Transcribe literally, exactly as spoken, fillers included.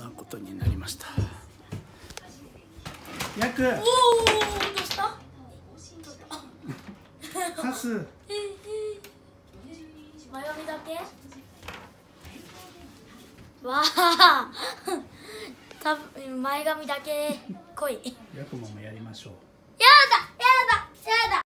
なことになりました。ヤク、 おお、どうした？ カス。 前髪だけ？わあ、たぶん前髪だけ濃い。 ヤクももやりましょう。 やだやだやだ。